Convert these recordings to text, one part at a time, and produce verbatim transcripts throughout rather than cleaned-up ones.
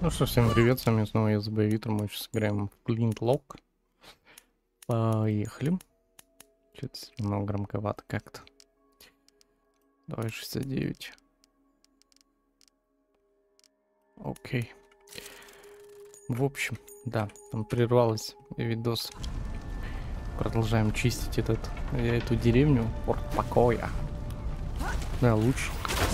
Ну что, всем привет, с вами снова я Забавитр, мы сейчас играем в Flintlock. Поехали. Что-то немного громковато как-то. Давай шестьдесят девять. Окей. В общем, да, там прервалось видос. Продолжаем чистить этот, эту деревню. Порт покоя. Да, лучше.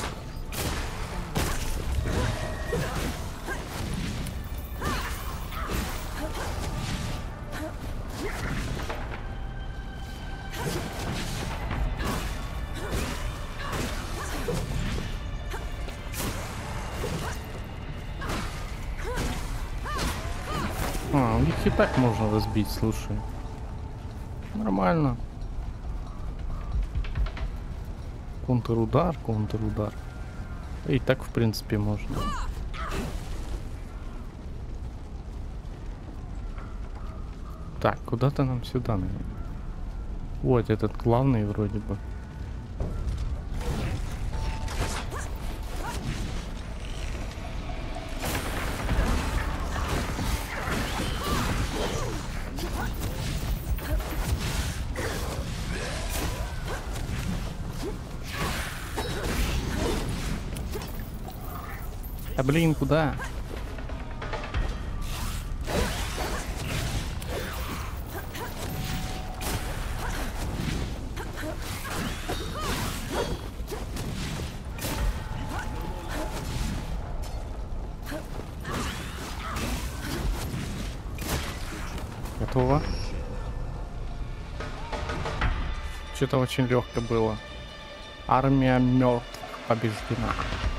А, их и так можно разбить, слушай. Нормально. Контрудар, контрудар. И так, в принципе, можно. Так, куда-то нам сюда, наверное. Вот этот главный вроде бы. А блин, куда? Готово. Что-то очень легко было. Армия мертвых побеждена.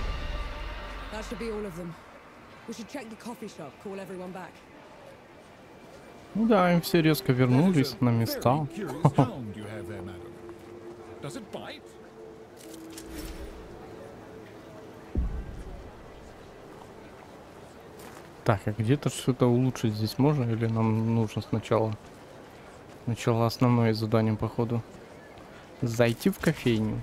Ну да, им все резко вернулись на места. Так, а где-то что-то улучшить здесь можно или нам нужно сначала сначала основное задание, походу, зайти в кофейню.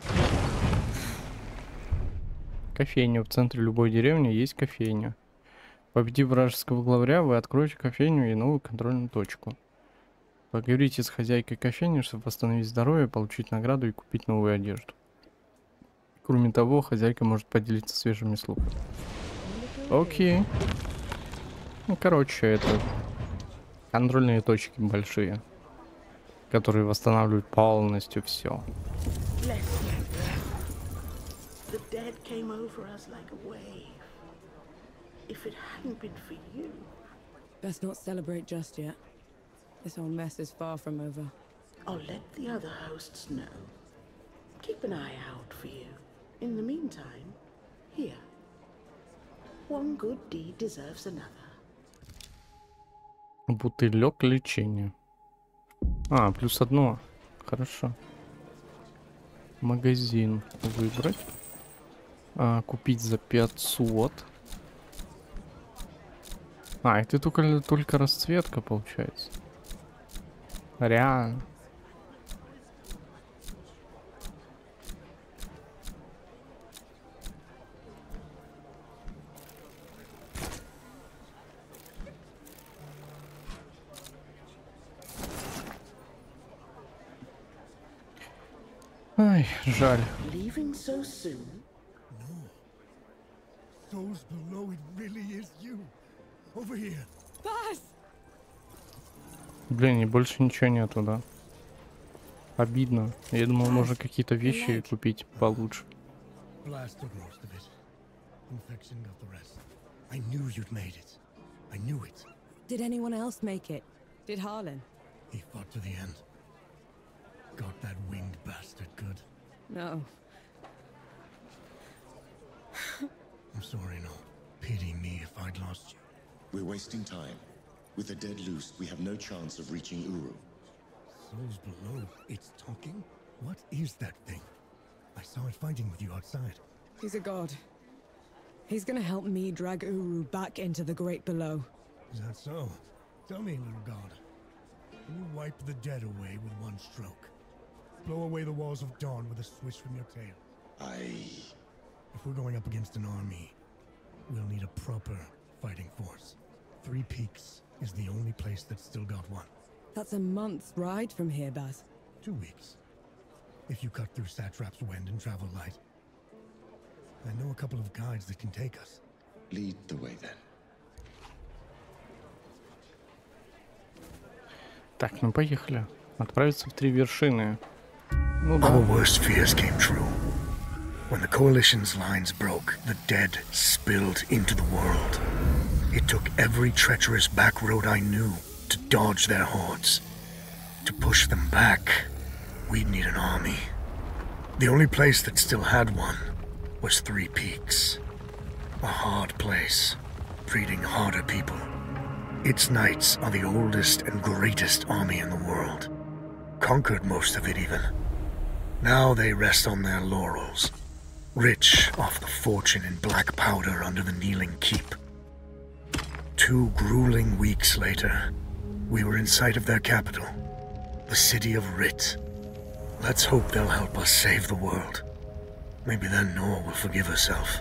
Кофейня в центре любой деревни есть кофейня. Победив вражеского главаря, вы откроете кофейню и новую контрольную точку. Поговорите с хозяйкой кофейни, чтобы восстановить здоровье, получить награду и купить новую одежду. Кроме того, хозяйка может поделиться свежими слухами. Окей. Ну, короче, это контрольные точки большие, которые восстанавливают полностью все. Best not celebrate just yet. This whole mess is far from over. I'll let the other hosts know. Keep an eye out for you. In the meantime, here. One good deed deserves another. Бутылек лечения. А, плюс одно. Хорошо. Магазин выбрать. А, купить за пятьсот. А, это только, только расцветка получается. Реально. Ай, жаль. Leaving so soon? No. Those below, it really is you. Over here. Bas! Блин, и больше ничего нету, да? Обидно. Я думал, можно какие-то вещи купить получше. Blast took most of it. Infection got the rest. I knew you'd made it. I knew it. Did anyone else make it? Did Harlan? He fought to the end. Got that winged bastard good. No. I'm sorry, no. Pity me if I'd lost you. We're wasting time. With the dead loose, we have no chance of reaching Uru. Souls below, it's talking? What is that thing? I saw it fighting with you outside. He's a god. He's gonna help me drag Uru back into the Great Below. Is that so? Tell me, little god. Can you wipe the dead away with one stroke? Blow away the walls of dawn with a swish from your tail? I... If we're going up against an army, we'll need a proper fighting force. Three Peaks is the only place that's still got one. That's a month's ride from here, Baz. Two weeks. If you cut through Satrap's Wind and travel light. I know a couple of guides that can take us. Lead the way then. Так, ну поехали. Отправиться в три вершины. Ну да. Our worst fears came true. When the Coalition's lines broke, the dead spilled into the world. It took every treacherous back road I knew to dodge their hordes. To push them back, we'd need an army. The only place that still had one was Three Peaks. A hard place, breeding harder people. Its knights are the oldest and greatest army in the world. Conquered most of it even. Now they rest on their laurels, rich off the fortune in black powder under the Kneeling Keep. Two grueling weeks later, we were in sight of their capital, the city of Rit. Let's hope they'll help us save the world. Maybe then Nor will forgive herself.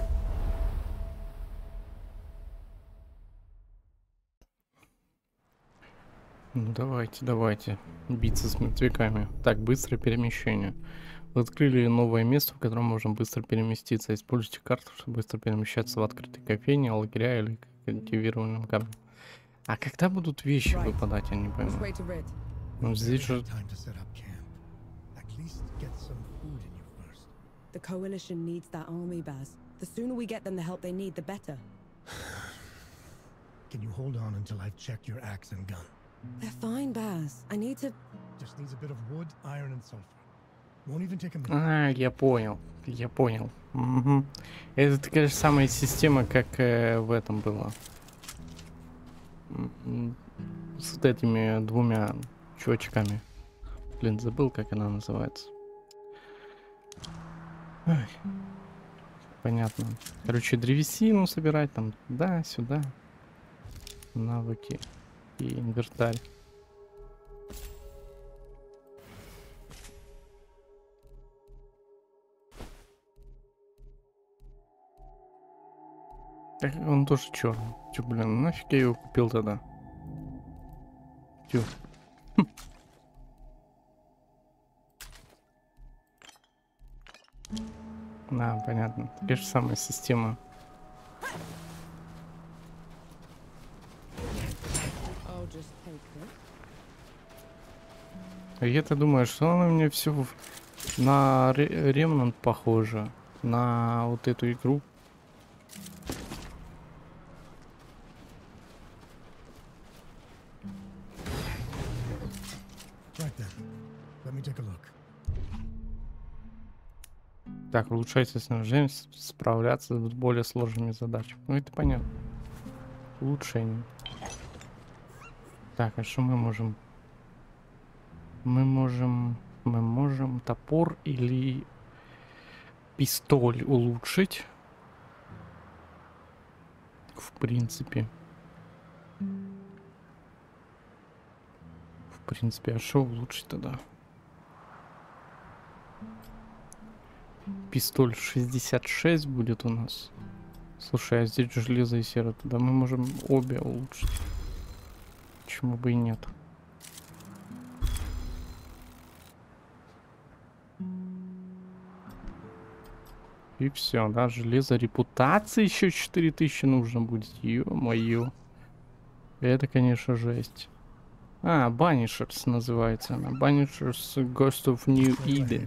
Ну давайте, давайте. Биться с мертвяками. Так, быстрое перемещение. Вы открыли новое место, в котором можно быстро переместиться. Используйте карту, чтобы быстро перемещаться в открытой кофейне, лагеря или культивированном камне. А когда будут вещи выпадать, я не пойму. Ну здесь же... The Coalition needs that army, Baz. The sooner we get them the help they need, the better. Can you hold on until I've checked your axe and gun? They're fine, Baz. I need to... Just needs a bit of wood, iron and sulfur. Won't even take a minute. А, я понял. Я понял. Угу. Это такая же самая система, как э, в этом было. С вот этими двумя чувачками. Блин, забыл, как она называется. Ой. Понятно. Короче, древесину собирать там, да, сюда. Навыки. И инвентарь. Так, он тоже черный. Чё, блин, нафиг я его купил тогда? Чё? Хм. Да, понятно. Такая же самая система. А я-то думаю, что она мне все на Ремнант похоже. На вот эту игру. Так, улучшайте снабжение, справляться с более сложными задачами. Ну это понятно. Улучшение. Так, а что мы можем? Мы можем... Мы можем топор или пистоль улучшить. В принципе. В принципе, а что улучшить тогда? Пистоль шестьдесят шесть будет у нас. Слушай, а здесь железо и серо. Тогда мы можем обе улучшить. Почему бы и нет? И все, да, железо репутации еще четыре тысячи нужно будет. Ё-моё. Это, конечно, жесть. А, Banishers называется она. Banishers Ghost of New Eden.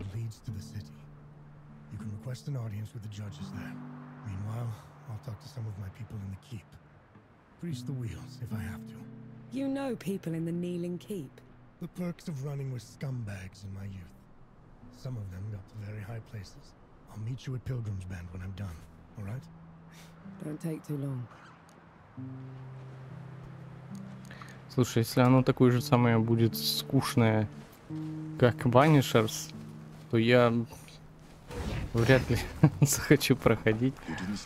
Request an audience with the judges there. Meanwhile, I'll talk to some of my people in the keep. Grease the wheels if I have to. You know people in the Kneeling Keep. The perks of running with scumbags in my youth. Some of them got to very high places. I'll meet you at Pilgrim's Bend when I'm done, all right? Don't take too long. Слушай, если оно такое же самое будет скучное, как Banishers, то я вряд ли захочу проходить.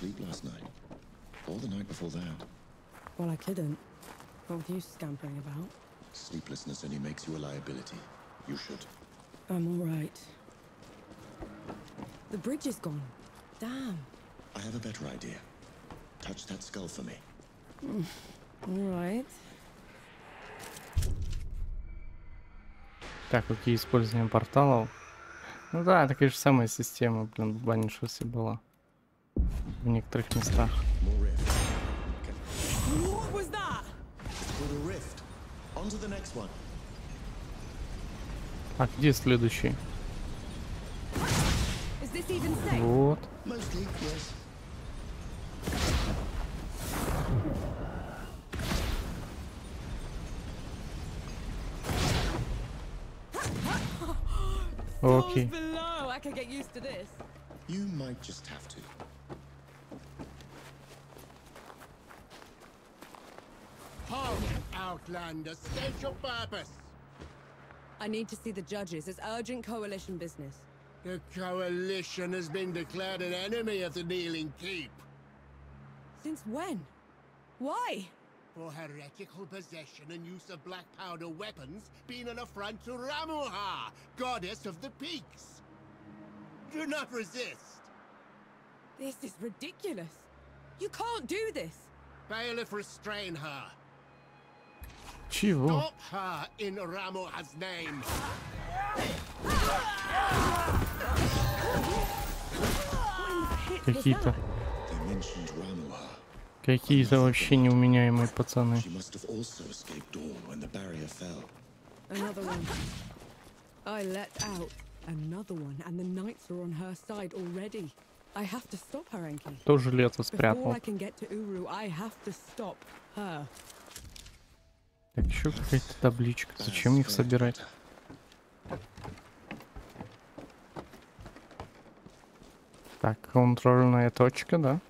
Well, I couldn't. What with you scampering about? Sleeplessness only makes you a liability. You should. I'm all right. The bridge is gone. Damn. I have a better idea. Touch that skull for me. All right. Так, какие использования порталов? Ну да, такая же самая система, блин, в Банишосе была. В некоторых местах. More rift. What was that? It's called a rift. On to the next one. А где следующий? Is this even safe? Вот. Mostly, yes. Окей. Falls below. I could get used to this. You might just have to. Halt, Outlander! State your purpose! I need to see the judges. It's urgent coalition business. The Coalition has been declared an enemy of the Kneeling Keep Since when? Why? for heretical possession and use of black powder weapons being an affront to Ramuha, goddess of the peaks. Do not resist. This is ridiculous. You can't do this. Bailiff, restrain her. Чего? Stop her in Ramuha's name. Какие-то, They mentioned Ramuha. какие-то вообще неуменяемые пацаны. She must have also escaped Dawn when the barrier fell. Another one. I let out another one, and the knights are on her side already. I have to stop her, Enki. Тоже лето Before спрятал. I can get to Uru, I have to stop her. Так, еще какая-то табличка. Зачем их собирать? Так, контрольная точка, да?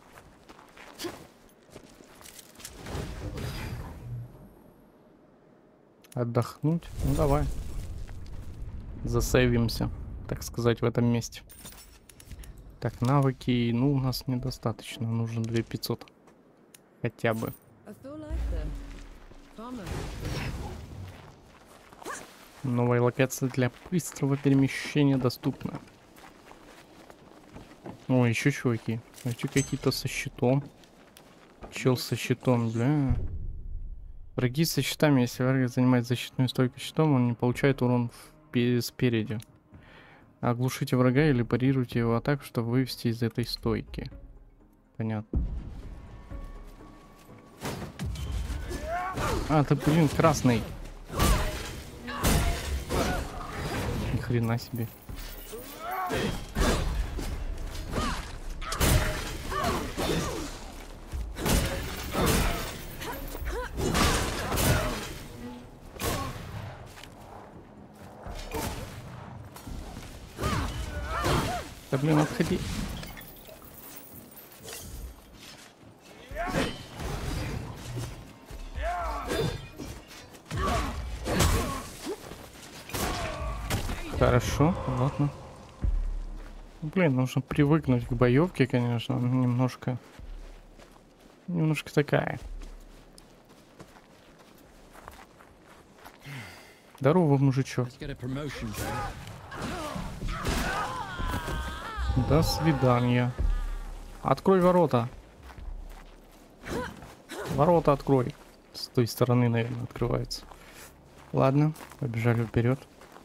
Отдохнуть? Ну давай. Засейвимся, так сказать, в этом месте. Так, навыки, ну, у нас недостаточно. Нужно две тысячи пятьсот. Хотя бы. I feel like the farmer. Новая локация для быстрого перемещения доступна. О, еще чуваки. Эти какие-то со щитом. Чел со щитом, бля. Враги со щитами, если враг занимает защитную стойку щитом, он не получает урон в- спереди. Оглушите врага или парируйте его атаку, чтобы вывести из этой стойки. Понятно. А, ты, блин, красный. Ни хрена себе. Да блин, отходи. Хорошо, ладно. Блин, нужно привыкнуть к боевке, конечно, она немножко, немножко такая. Здорово, мужичок. До свидания. Открой ворота. Ворота открой. С той стороны, наверное, открывается. Ладно, побежали вперед.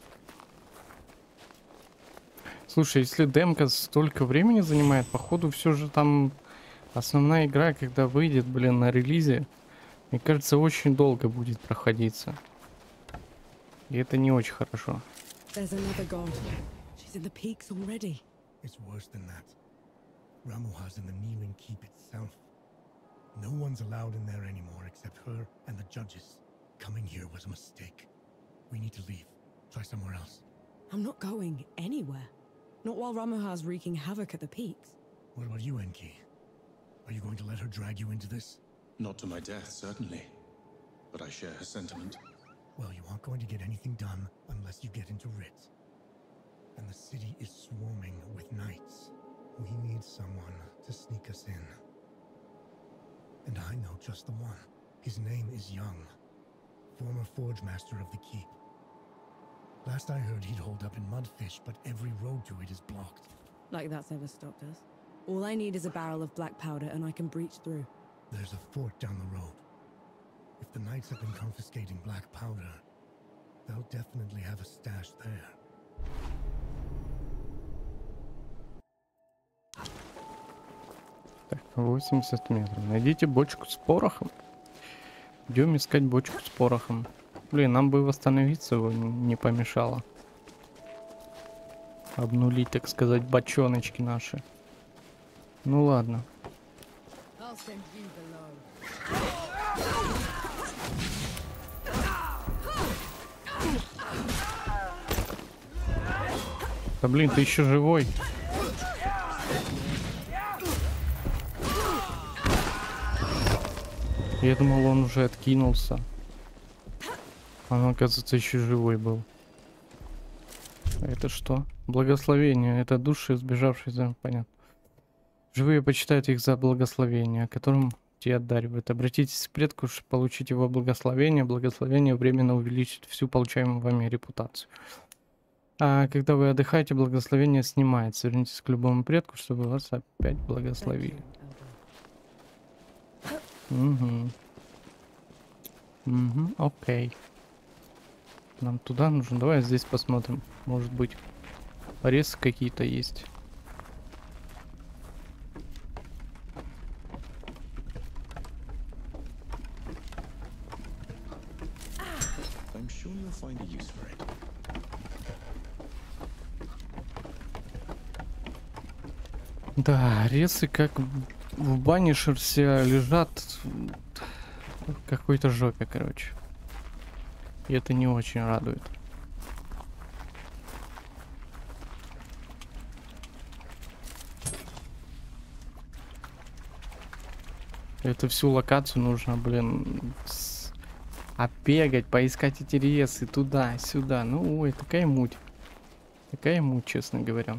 Слушай, если демка столько времени занимает, походу все же там основная игра, когда выйдет, блин, на релизе, мне кажется, очень долго будет проходиться. И это не очень хорошо. There's another god. She's in the peaks already. It's worse than that. Ramuha's in the Kneeling Keep itself. No one's allowed in there anymore except her and the judges. Coming here was a mistake. We need to leave. Try somewhere else. I'm not going anywhere. Not while Ramuha's wreaking havoc at the peaks. What about you, Enki? Are you going to let her drag you into this? Not to my death, certainly. But I share her sentiment. Well, you aren't going to get anything done unless you get into Rit. And the city is swarming with knights. We need someone to sneak us in. And I know just the one. His name is Young, former Forge Master of the Keep. Last I heard he'd hold up in Mudfish, but every road to it is blocked. Like that's ever stopped us. All I need is a barrel of black powder and I can breach through. There's a fort down the road. If the knights have been confiscating black powder, they'll definitely have a stash there. Так, восемьдесят метров. Найдите бочку с порохом. Идем искать бочку с порохом. Блин, нам бы восстановиться его не помешало. Обнулить, так сказать, бочоночки наши. Ну ладно. I'll send you below. Да блин, ты еще живой. Я думал, он уже откинулся. Он, оказывается, еще живой был. А это что? Благословение. Это души, сбежавшие, понятно. Живые почитают их за благословение, которым те одаривают. Обратитесь к предку, чтобы получить его благословение. Благословение временно увеличит всю получаемую вами репутацию. А когда вы отдыхаете, благословение снимается. Вернитесь к любому предку, чтобы вас опять благословили. Угу. Угу, окей. Нам туда нужно. Давай здесь посмотрим. Может быть, порезы какие-то есть. I'm sure you'll find a use for it. Да, ресы как в бане шерся лежат в какой-то жопе, короче. И это не очень радует. Эту всю локацию нужно, блин, с... оббегать, поискать эти ресы туда, сюда. Ну, ой, такая муть. Такая муть, честно говоря.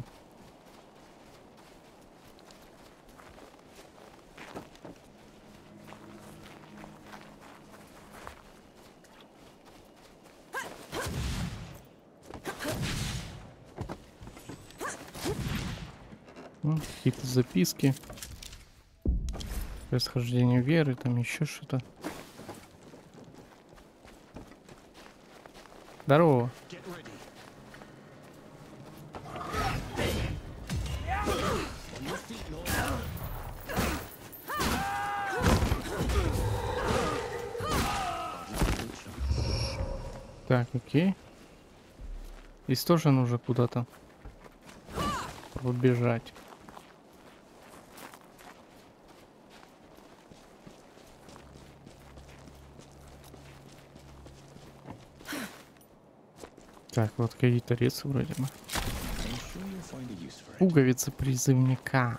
Какие-то записки. Происхождение веры, там еще что-то. Здорово. Так, окей. Здесь тоже нужно куда-то побежать. Так, вот какие-то ресы вроде бы. Пуговицы призывника.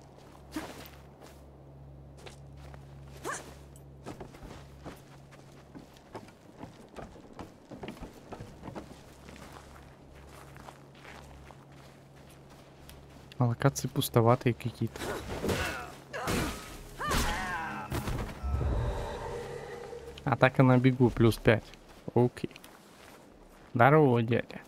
А локации пустоватые какие-то. Атака на бегу плюс пять. Окей. Здорово, дядя.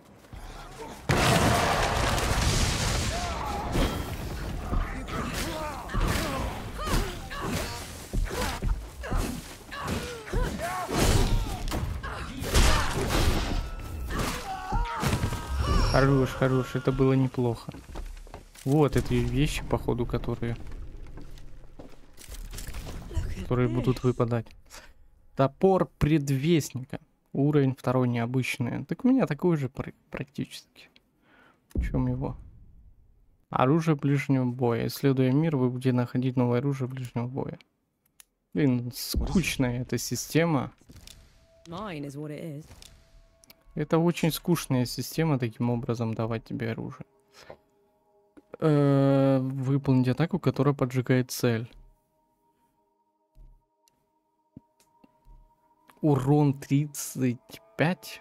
Хорош, хорош, это было неплохо. Вот эти вещи, походу, которые... которые будут выпадать. Топор предвестника. Уровень второй необычный. Так у меня такой же практически. В чем его? Оружие ближнего боя. Исследуя мир, вы будете находить новое оружие ближнего боя. Блин, скучная эта система. Это очень скучная система, таким образом давать тебе оружие. Э-э, выполнить атаку, которая поджигает цель. Урон тридцать пять.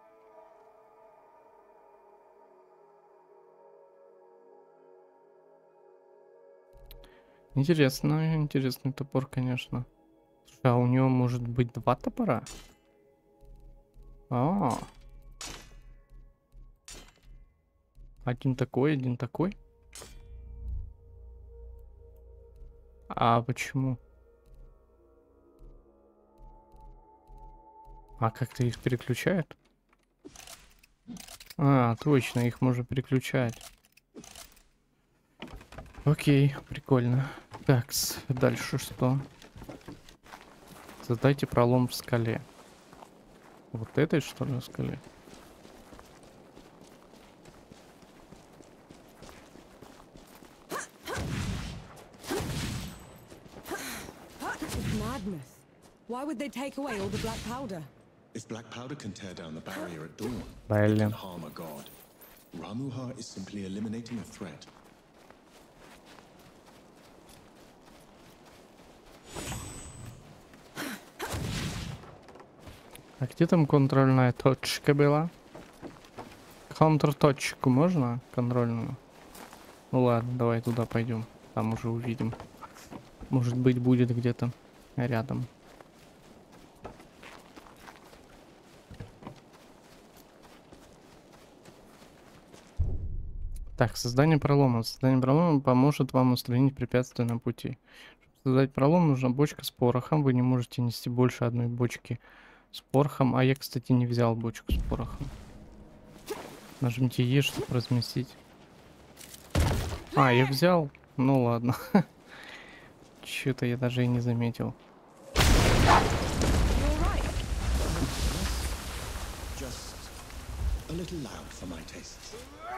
Интересно, интересный топор, конечно. Слушай, а у него может быть два топора? А, -а, -а. Один такой, один такой. А почему? А как-то их переключает? А, точно, их можно переключать. Окей, прикольно. Так, дальше что? Задайте пролом в скале. Вот этой, что ли, скале? Why would they take away all the black powder? If black powder can tear down the barrier at dawn, it Блин. can harm a god. Ramuha is simply eliminating a threat. А где там контрольная точка была? Контр-точку можно? Контрольную? Ну ладно, давай туда пойдем. Там уже увидим. Может быть, будет где-то рядом. Так, создание пролома. Создание пролома поможет вам устранить препятствия на пути. Чтобы создать пролом, нужна бочка с порохом. Вы не можете нести больше одной бочки с порохом. А я, кстати, не взял бочку с порохом. Нажмите Е, чтобы разместить. А, я взял? Ну ладно. Чё-то я даже и не заметил. Just a little loud for my tastes.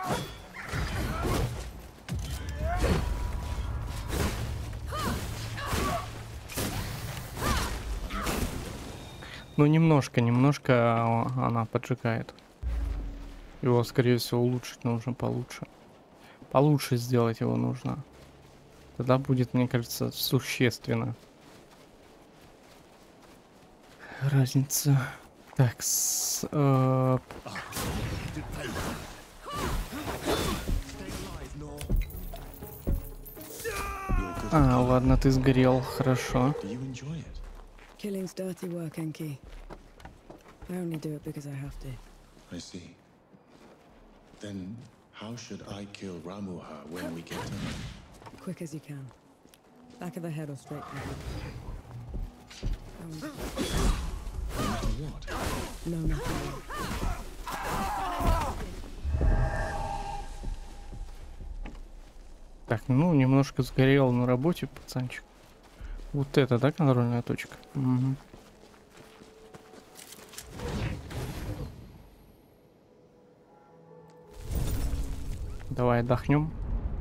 Ну, немножко, немножко она поджигает. Его, скорее всего, улучшить нужно получше. Получше сделать его нужно. Тогда будет, мне кажется, существенно. Разница. Так, с... Э... А, ладно, ты сгорел, хорошо. Do you enjoy it? Killing's dirty work, Enki. I only do it because I have to. I see. Then how should I kill Ramuha when we get to him? Quick as you can. Back of the head or straight back. Um, After what? no, nothing. Так, ну, немножко сгорел на работе, пацанчик. Вот это, да, контрольная точка? Угу. Давай отдохнем.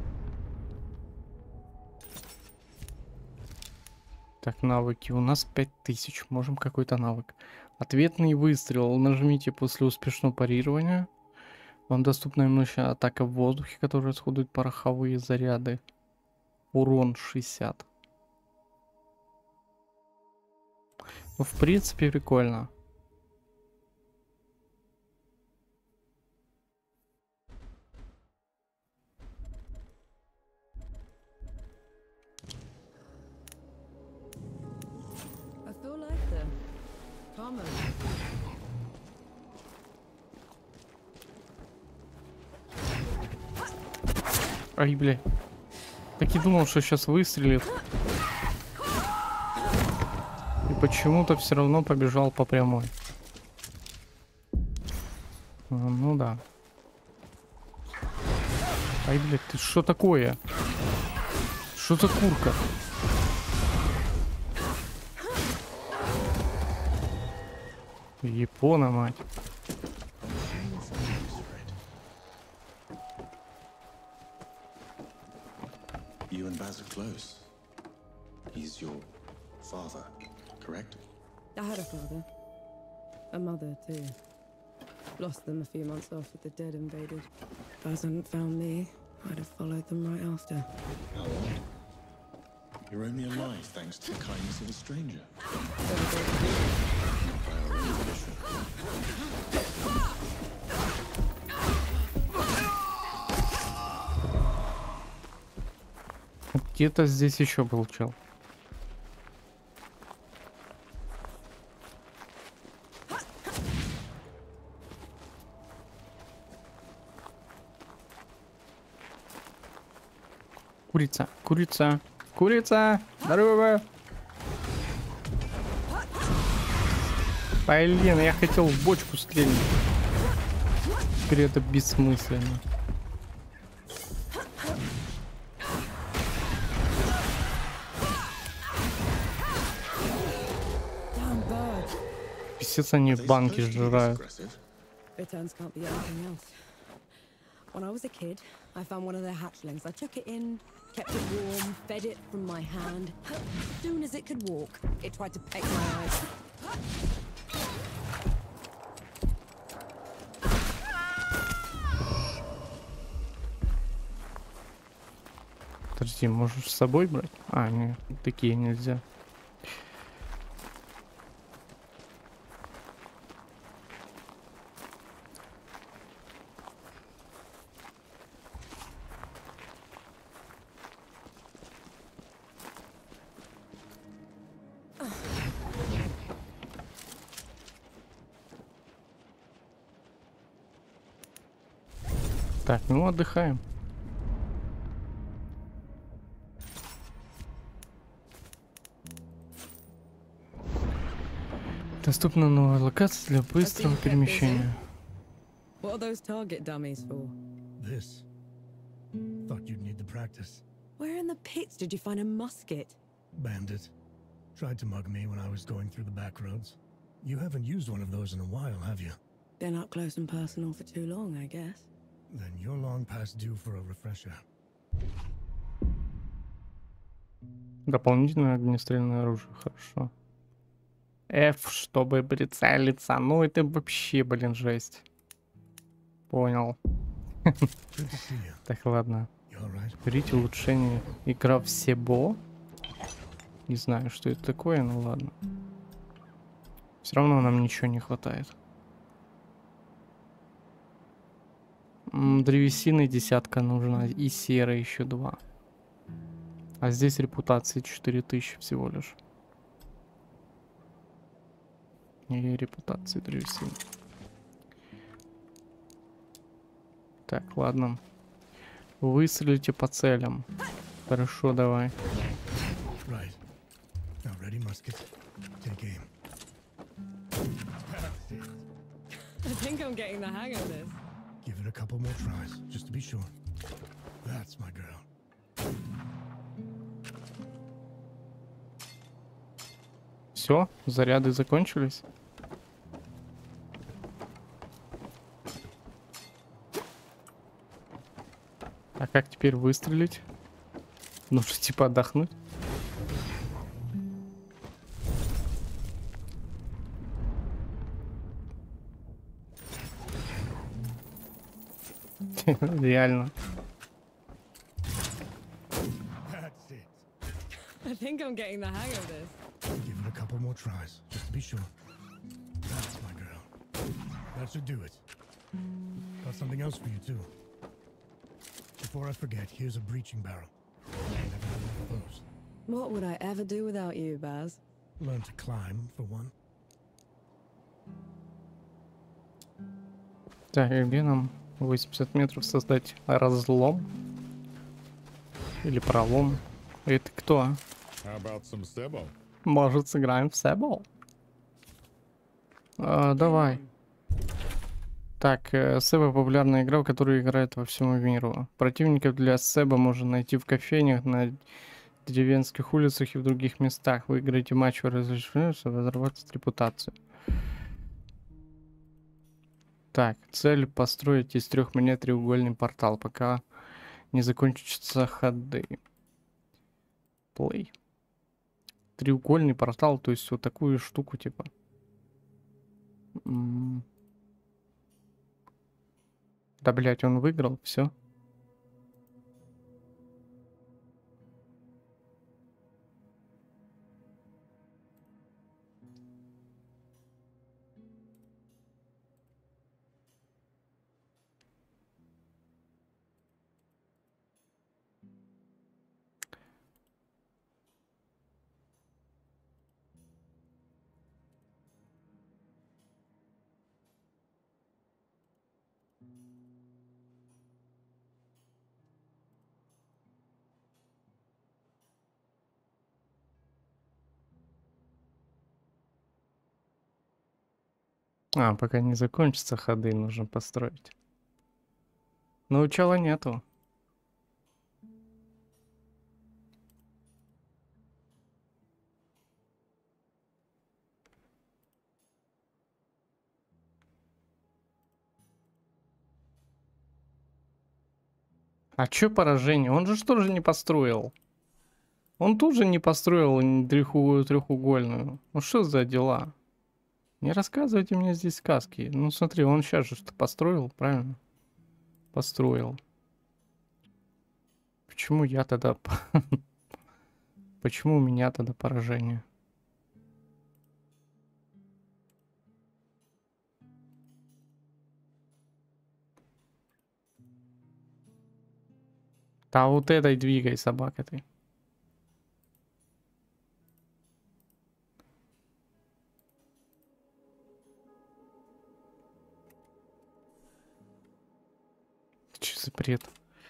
Так, навыки. У нас пять тысяч. Можем какой-то навык. Ответный выстрел. Нажмите после успешного парирования. Вам доступна мощная атака в воздухе, которая расходует пороховые заряды. Урон шестьдесят. Ну, в принципе, прикольно. I feel like the common. Ай, бля. Так и думал, что сейчас выстрелит. И почему-то все равно побежал по прямой. А, ну да. Ай, блядь, ты что такое? Что за курка? Япона, мать. You and Baz are close. He's your father, correct? I had a father. A mother, too. Lost them a few months after the dead invaded. If Baz hadn't found me, I'd have followed them right after. How odd. You're only alive thanks to the kindness of a stranger. Not by our own volition. Где-то здесь еще был чел. Курица, курица, курица, здорово. Блин, я хотел в бочку стрельнуть. Теперь это бессмысленно. Damn bird. Писец, они банки сжирают. Bitterns can't be anything else. When I was a kid, I found one of their hatchlings. I took it in, kept it warm, fed it from my hand. As soon as it could walk, it tried to peck my eyes. Подожди, можешь с собой брать? А, нет, такие нельзя. Так, ну отдыхаем. Доступна новая локация для быстрого перемещения. What are those target dummies for? This. Thought you'd need the practice. Where in the pits did you find a musket? Bandit. Tried to mug me when I was going through the back roads. You haven't used one of those in a while, have you? Been up close and personal for too long, I guess. Then you're long past due for a refresher. Дополнительное огнестрельное оружие, хорошо. F, чтобы прицелиться. Ну это вообще, блин, жесть. Понял. Good to see you. Так, ладно. You all right? Берите улучшение. Игра всего. Не знаю, что это такое, но ладно. Все равно нам ничего не хватает. М, древесины десятка нужна. И серы еще два. А здесь репутации четыре тысячи всего лишь. И репутации древесины. Так, ладно. Выстрелите по целям. Хорошо, давай. Right. Now ready, musket. Take aim. I think I'm getting the hang of this. Give it a couple more tries, just to be sure. That's my girl. Все, заряды закончились. А как теперь выстрелить? Нужно типа отдохнуть. Реально. That's it. I think I'm getting the hang of this. Give it a couple more tries, just to be sure. That's my girl. That should do it. Got something else for you, too. Before I forget, here's a breaching barrel. Never had enough of those. What would I ever do without you, Baz? Learn to climb, for one. Так, и где нам восемьдесят метров создать разлом? Или пролом? Это кто? How about some Sebo? Может, сыграем в Себол? А, давай. Так, э, Себо — популярная игра, в которую играют во всему миру. Противников для Себо можно найти в кофейнях, на деревенских улицах и в других местах. Выиграете матч, вы разрешите разработать репутацию. Так, цель — построить из трех мне треугольный портал, пока не закончатся ходы. Play. Треугольный портал, то есть вот такую штуку типа. М. Да, блять, он выиграл, все. А, пока не закончатся ходы, нужно построить. Но учала нету. А чё поражение? Он же что же не построил? Он тоже не построил треху- трехугольную. Ну что за дела? Не рассказывайте мне здесь сказки. Ну смотри, он сейчас же что построил, правильно? Построил. Почему я тогда... Почему у меня тогда поражение? Да вот этой двигай, собака ты. Че за бред?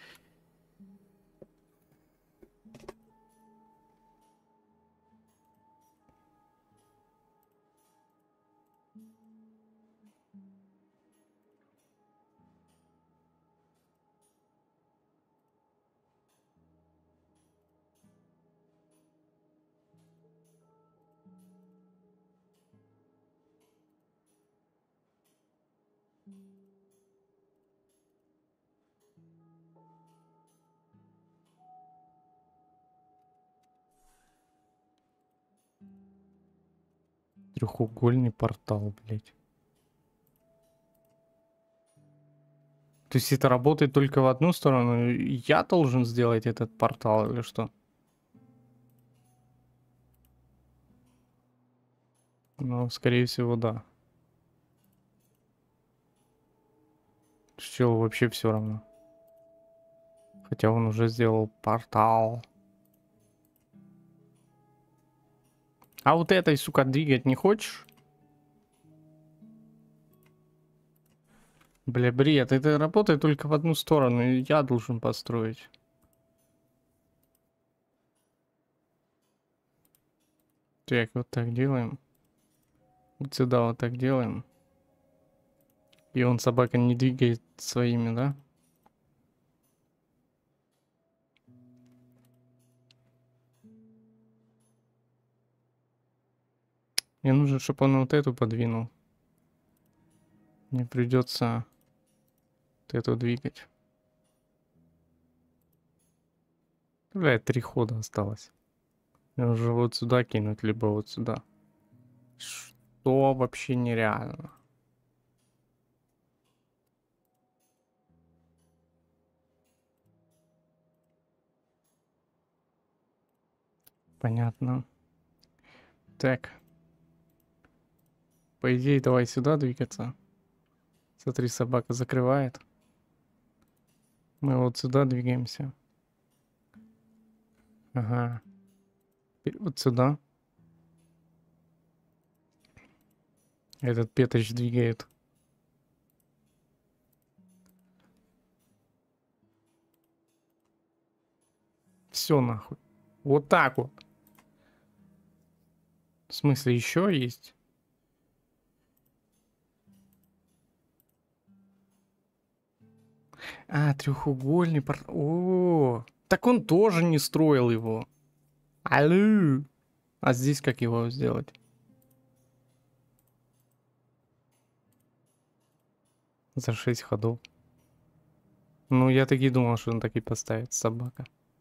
Трехугольный портал, блядь. То есть это работает только в одну сторону? Я должен сделать этот портал или что? Ну, скорее всего, да. Чел вообще все равно. Хотя он уже сделал портал. А вот этой, сука, двигать не хочешь? Бля, бред, это работает только в одну сторону, и я должен построить. Так, вот так делаем. Вот сюда вот так делаем. И он, собака, не двигает своими, да? Мне нужно, чтобы он вот эту подвинул. Мне придется вот эту двигать. Бля, три хода осталось. Мне уже вот сюда кинуть, либо вот сюда. Что вообще нереально. Понятно. Так. По идее, давай сюда двигаться. Смотри, собака закрывает. Мы вот сюда двигаемся. Ага. Теперь вот сюда. Этот Петрович двигает. Все нахуй. Вот так вот. В смысле, еще есть? А, трехугольный портал. О, так он тоже не строил его. Алло. А здесь как его сделать? За шесть ходов. Ну, я таки думал, что он таки поставит, собака.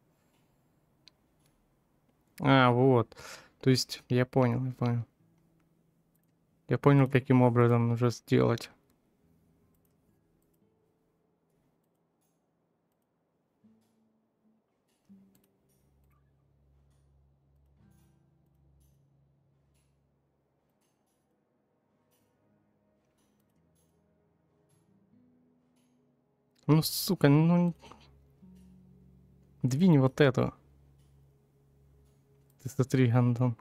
А, вот. То есть, я понял, я понял. Я понял, каким образом нужно сделать. Ну, сука, ну... Двинь вот эту. Ты смотри, гандон.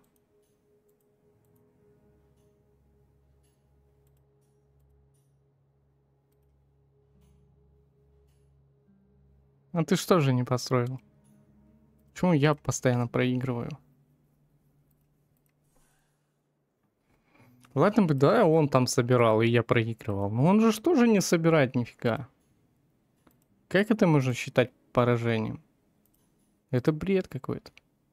А ты что же не построил? Почему я постоянно проигрываю? Ладно бы, да, он там собирал, и я проигрывал. Но он же ж тоже не собирает нифига. Как это можно считать поражением? Это бред какой-то.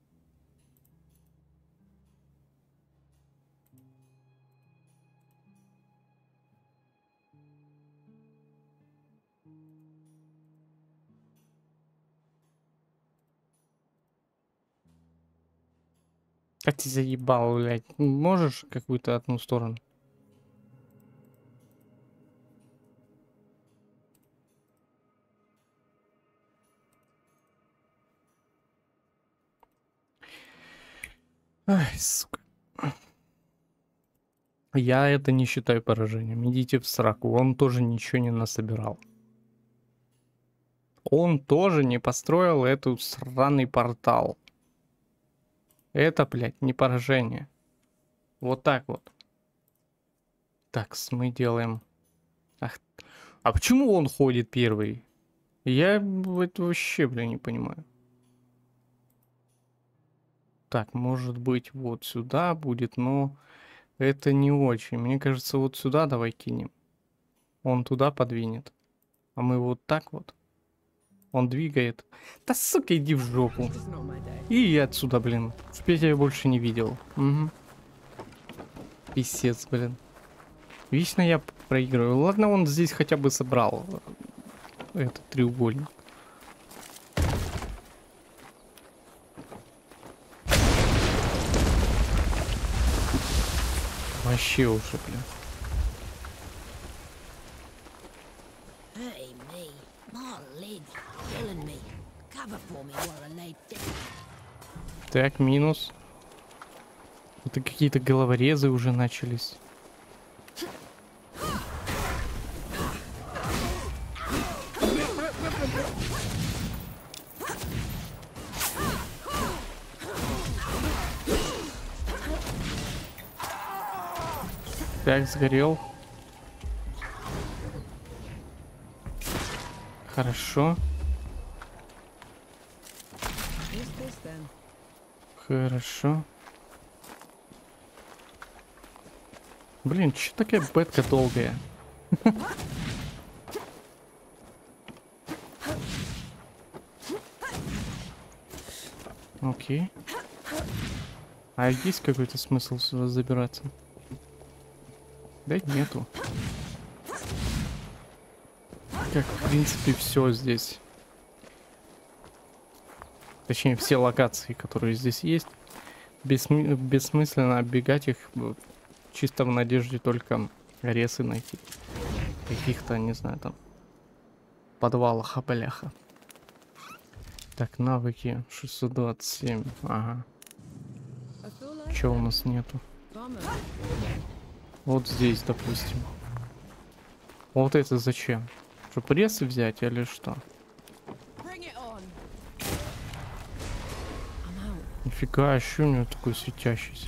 А ты заебал, блядь. Можешь какую-то одну сторону? Ай, сука. Я это не считаю поражением. Идите в сраку. Он тоже ничего не насобирал. Он тоже не построил эту сраный портал. Это, блядь, не поражение. Вот так вот. Так, мы делаем... Ах, а почему он ходит первый? Я это вообще, блядь, не понимаю. Так, может быть, вот сюда будет, но это не очень. Мне кажется, вот сюда давай кинем. Он туда подвинет. А мы вот так вот. Он двигает. Да, сука, иди в жопу. И отсюда, блин. Теперь я больше не видел. Угу. Писец, блин. Вечно я проигрываю. Ладно, он здесь хотя бы собрал этот треугольник. Вообще уже, блин. Так, минус. Это какие-то головорезы уже начались. Так, сгорел. Хорошо. Хорошо. Блин, что такая бетка долгая? Окей. А есть какой-то смысл сюда забираться? Да нету. Как, в принципе, все здесь. Точнее, все локации, которые здесь есть. Бессмы- бессмысленно оббегать их чисто в надежде только ресы найти. Каких-то, не знаю, там подвалах, бляха. Так, навыки шестьсот двадцать семь. Ага. Чё у нас нету? Вот здесь, допустим. Вот это зачем? Чтоб ресы взять или что? Нифига, еще у него такой светящийся.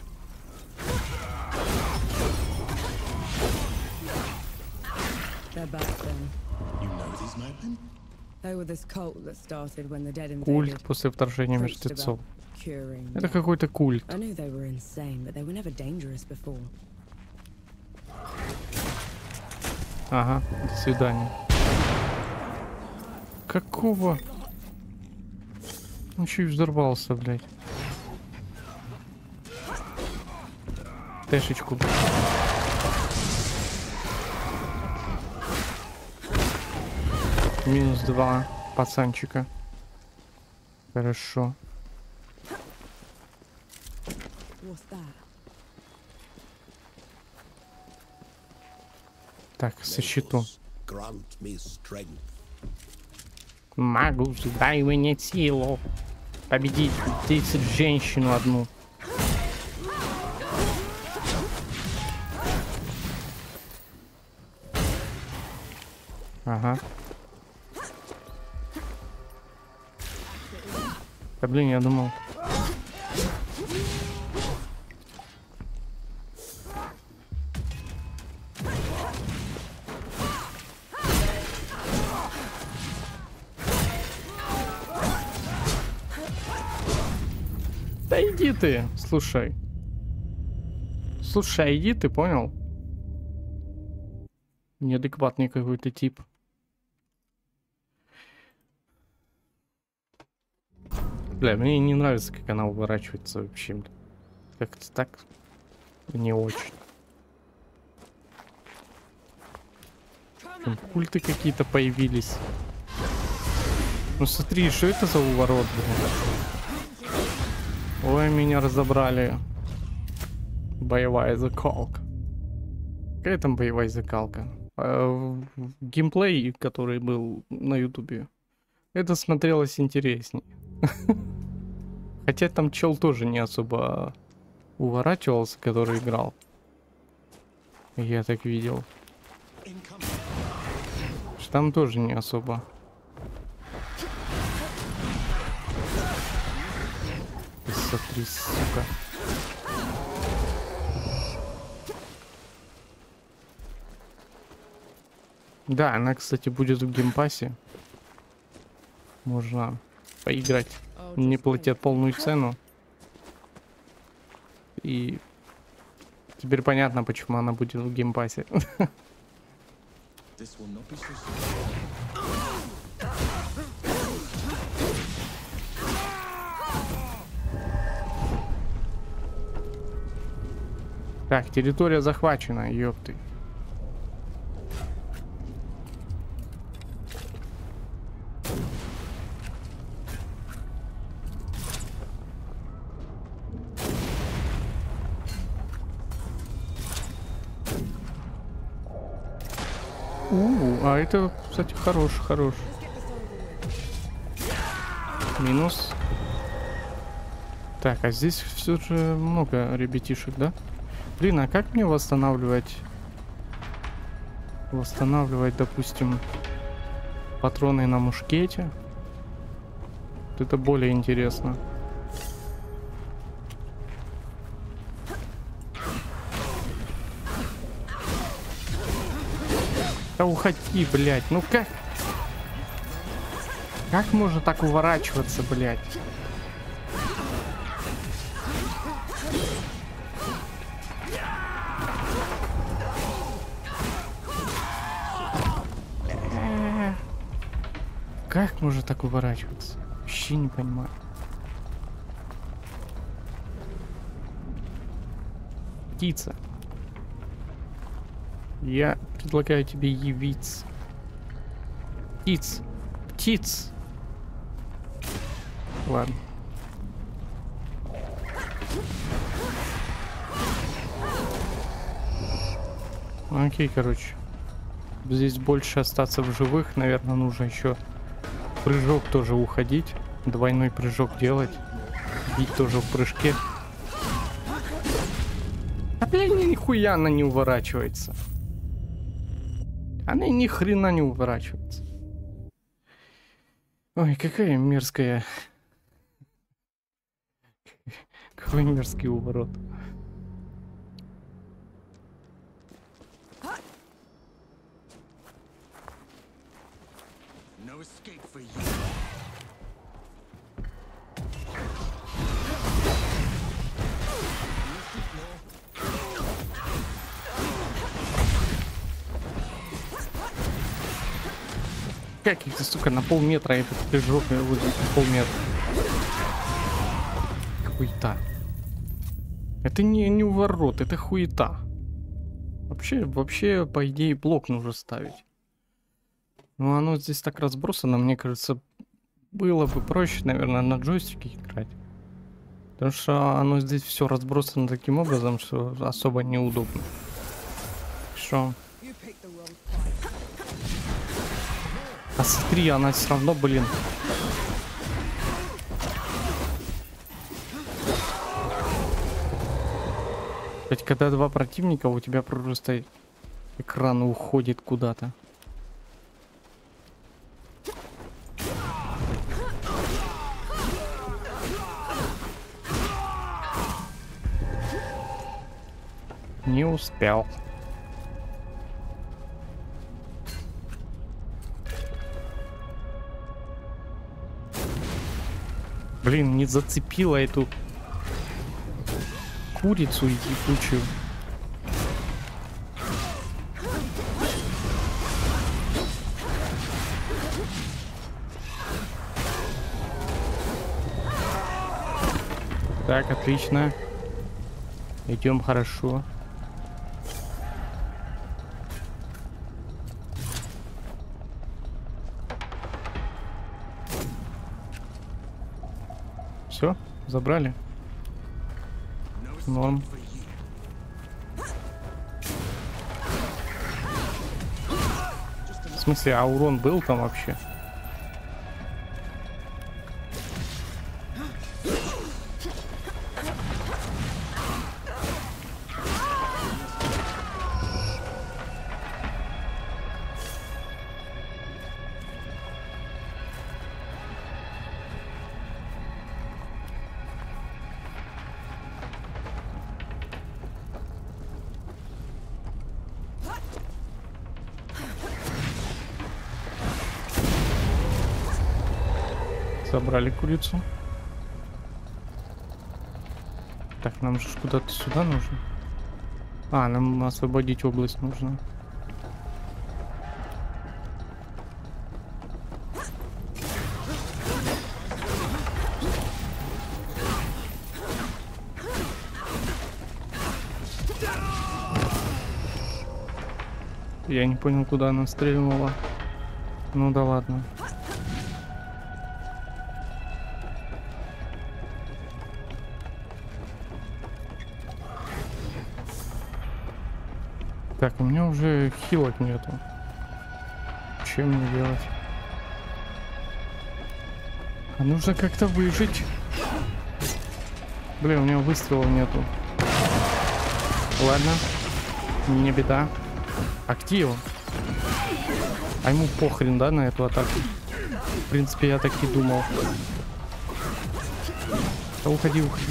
Культ после вторжения мертвецов. Это какой-то культ. Ага, до свидания. Какого? Он еще и взорвался, блядь. Тэшечку. Минус два пацанчика. Хорошо. Так, со щитом. Магус, дай мне силу. Победить тридцать женщину одну. Ага. Да блин, я думал. Да иди ты, слушай. Слушай, а иди, ты понял? Неадекватный какой-то тип. Бля, мне не нравится, как она уворачивается вообще. Как-то так не очень. Там пульты какие-то появились. Ну смотри, что это за уворот, блин? Ой, меня разобрали. Боевая закалка. Какая там боевая закалка? А, геймплей, который был на ютубе, это смотрелось интересней. Хотя там чел тоже не особо уворачивался, который играл. Я так видел. Там тоже не особо. Смотри, сука. Да, она, кстати, будет в геймпассе. Можно поиграть, не платя полную цену. И теперь понятно, почему она будет в геймпассе. Так, территория захвачена, ёпты. У, а это, кстати, хорош, хорош. Минус. Так, а здесь все же много ребятишек, да? Блин, а как мне восстанавливать? Восстанавливать, допустим, патроны на мушкете? Вот это более интересно. Да уходи, блядь. Ну как? Как можно так уворачиваться, блядь? Как можно так уворачиваться? Вообще не понимаю. Птица. Я предлагаю тебе явиться. Птиц. Птиц. Ладно. Окей, короче. Здесь больше остаться в живых. Наверное, нужно еще прыжок тоже уходить. Двойной прыжок делать. Бить тоже в прыжке. А блин, нихуя она не уворачивается. Она ни хрена не уворачивается. Ой, какая мерзкая. Какой мерзкий уворот. No escape for you. Как их, сука, на полметра этот прыжок вот полметра. Хуета. Это не, не уворот, это хуета. Вообще, вообще, по идее, блок нужно ставить. Но оно здесь так разбросано, мне кажется, было бы проще, наверное, на джойстике играть. Потому что оно здесь все разбросано таким образом, что особо неудобно. Что? А смотри, она все равно, блин. Ведь когда два противника, у тебя просто экран уходит куда-то. Не успел. Блин, не зацепила эту курицу ебучую. Так, отлично. Идем хорошо. Все, забрали. Норм. В смысле, а урон был там вообще? Забрали курицу. Так, нам же куда-то сюда нужно. А, нам освободить область нужно. Я не понял, куда она стрельнула. Ну да ладно. Так, у меня уже хилок нету. Чем мне делать? А нужно как-то выжить. Блин, у него выстрелов нету. Ладно. Не беда. Актив. А ему похрен, да, на эту атаку? В принципе, я так и думал. Да уходи, уходи.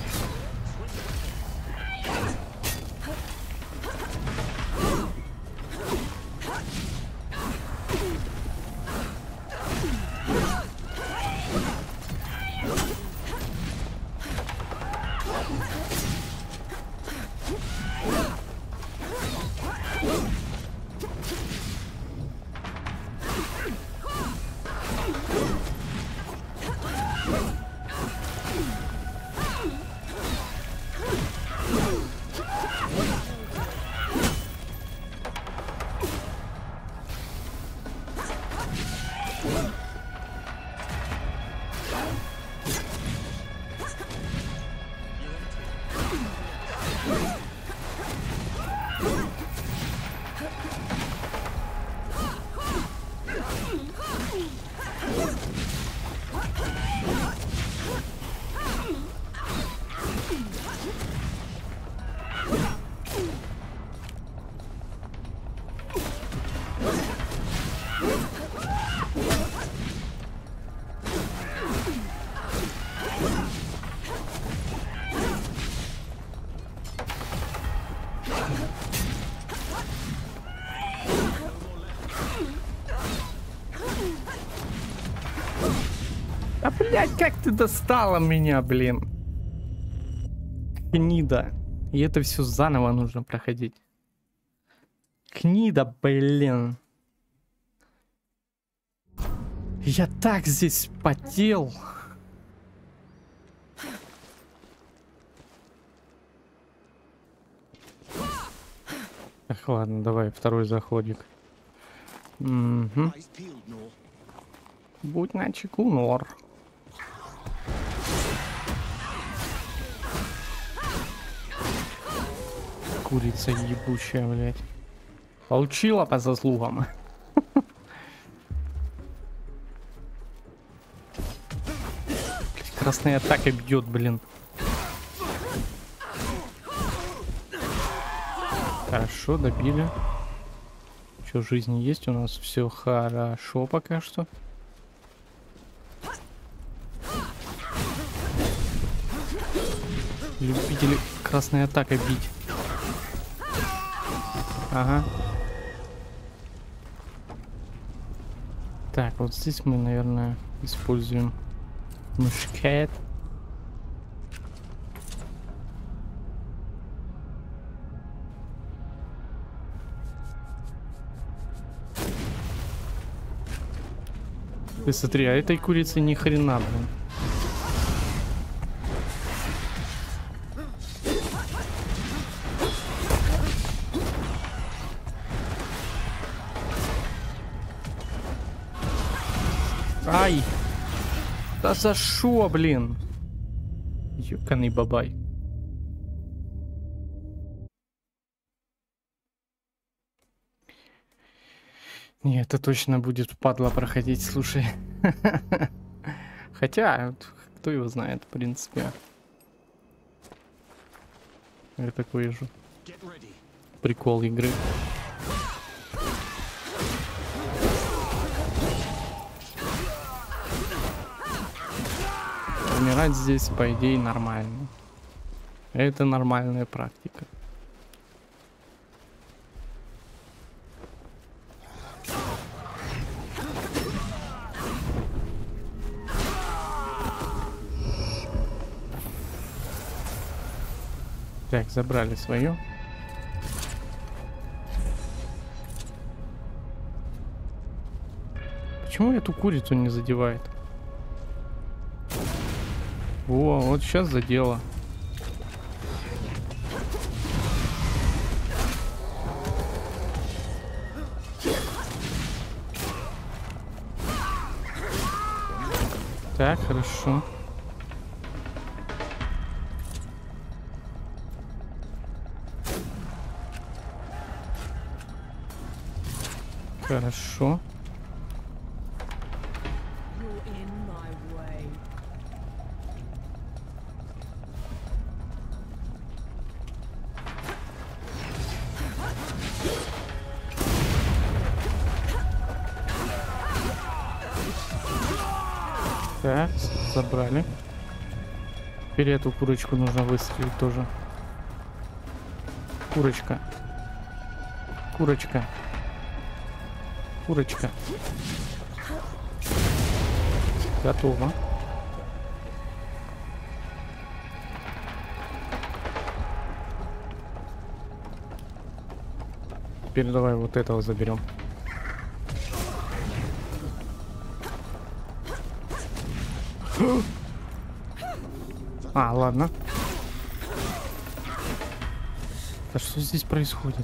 А, блядь, как ты достала меня, блин. Книда. И это все заново нужно проходить. Книда, блин. Я так здесь потел. Ах, ладно, давай второй заходик. Угу. Будь начеку, Нор. Курица ебучая, блядь. Получила по заслугам. Красная атака бьет, блин. Хорошо, добили. Что, жизни есть у нас? Все хорошо пока что. Любители красной атакой бить. Ага. Так, вот здесь мы, наверное, используем мушкет. Ты смотри, а этой курицы ни хрена, блин. Ай! Да за шо, блин? Ёканый бабай. Не, это точно будет падла проходить, слушай. Хотя, кто его знает, в принципе. Я такой вижу. Прикол игры. Умирать здесь, по идее, нормально. Это нормальная практика. Так, забрали свое. Почему эту курицу не задевает? О, вот сейчас задело. Так, хорошо. Хорошо. Так, забрали. Теперь эту курочку нужно выстрелить тоже. Курочка. Курочка. Курочка. Готово. Теперь давай вот этого заберем. А, ладно. Да что здесь происходит?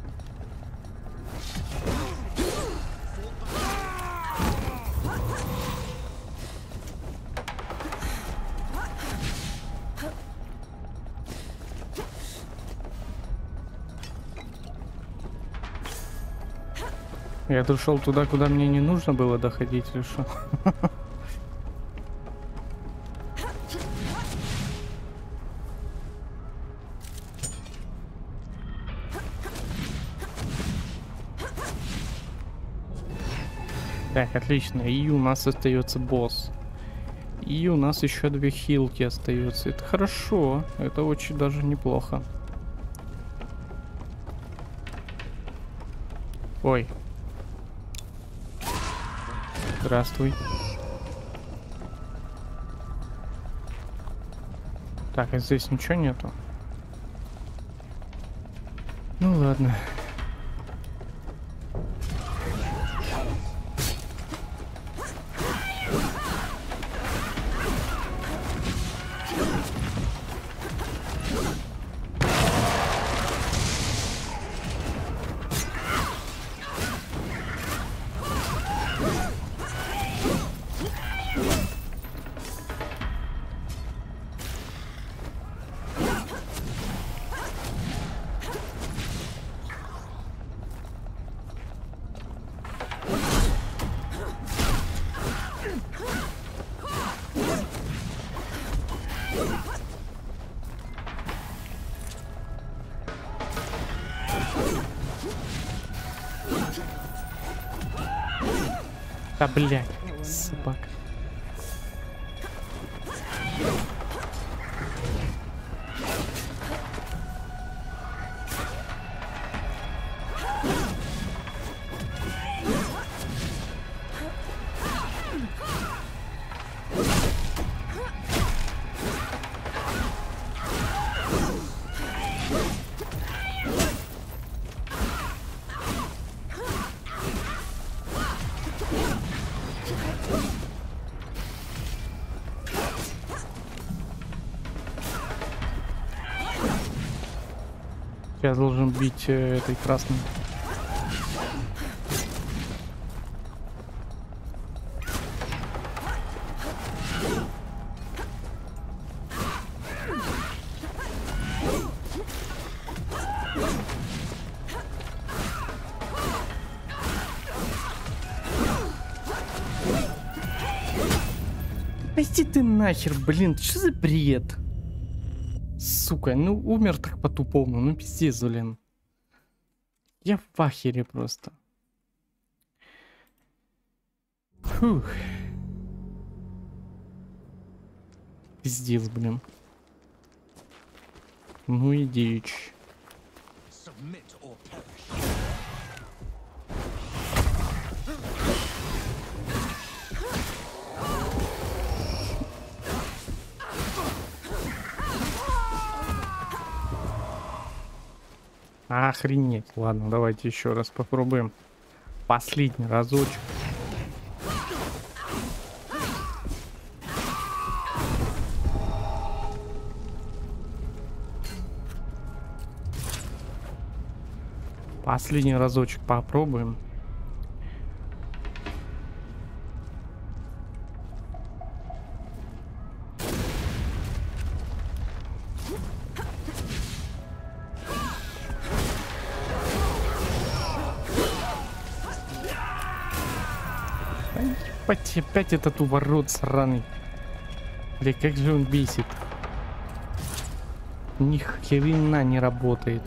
Я дошел туда, куда мне не нужно было доходить, или что? Так, отлично. И у нас остается босс. И у нас еще две хилки остаются. Это хорошо. Это очень даже неплохо. Ой. Здравствуй. Так, а здесь ничего нету? Ну ладно. Да, блядь, собака. Я должен бить э, этой красной. Пойди ты нахер, блин, что за бред? Сука, ну умер так по-тупому, ну пиздец, блин. Я в ахере просто. Фух. Пиздец, блин. Ну и дичь. Охренеть. Ладно, давайте еще раз попробуем. Последний разочек. Последний разочек попробуем. Ебать, опять этот уворот сраный. Бля, как же он бесит. Ни хрена не работает.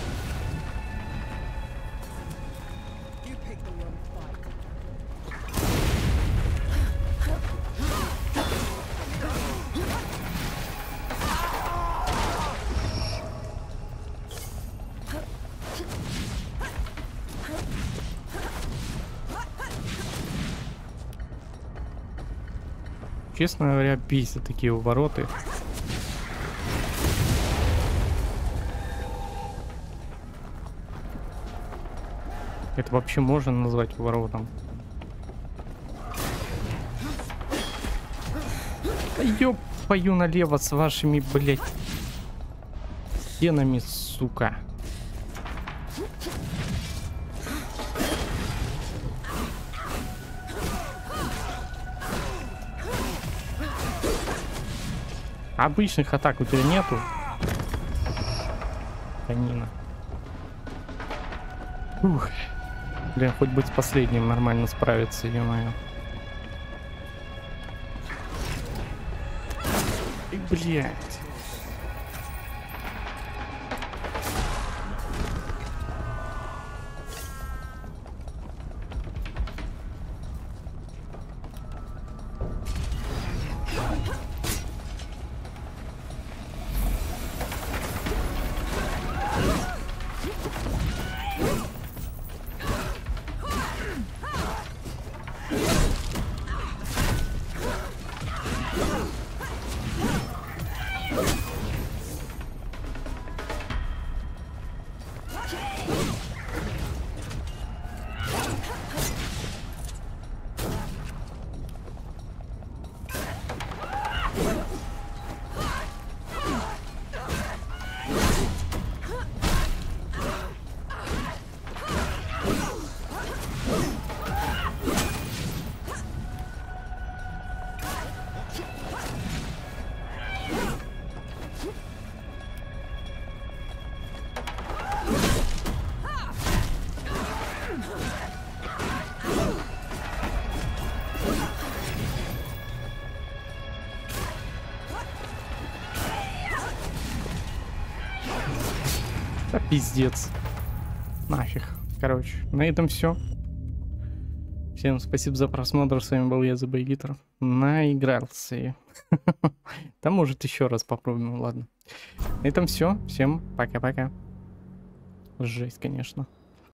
Честно говоря, бесит такие увороты. Это вообще можно назвать уворотом? Да ёб пою налево с вашими, блядь, стенами, сука. Обычных атак у тебя нету. Канина. Ух. Блин, хоть быть с последним нормально справиться, ё-моё. И, блядь. Да пиздец. Нафиг. Короче, на этом все. Всем спасибо за просмотр. С вами был я, Забайгитер. Наигрался. Да может еще раз попробуем, ладно. На этом все. Всем пока-пока. Жесть, конечно.